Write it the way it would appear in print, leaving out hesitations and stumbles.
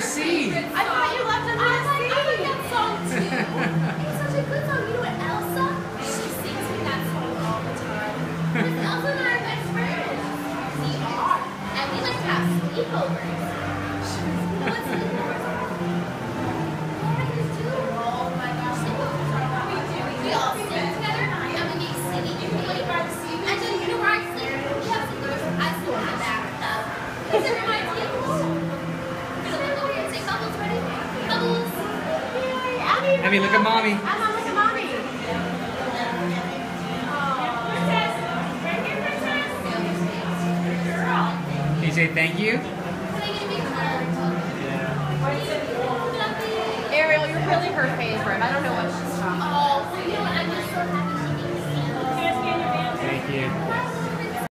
sea. I thought you left under the sea. I like that song too. It's such a good song. You know what, Elsa? She sings me that song all the time. Because Elsa and I are best friends. We are. And we like to have sleepovers. You know what sleepovers are? Yeah, you do. Oh my gosh, sleepovers are what we do. We all sit together and we make singing and play by the sea. And then you know where I sleep? We have sleepovers. I sleep in the bathtub. Because it reminds me of home. Say bubbles, ready? Bubbles. Abby, look at mommy. I'm on with mommy. Princess. Right here, princess. Girl. Can you say thank you? Can I get a big hug? Ariel, you're really her favorite. I don't know what she's talking about.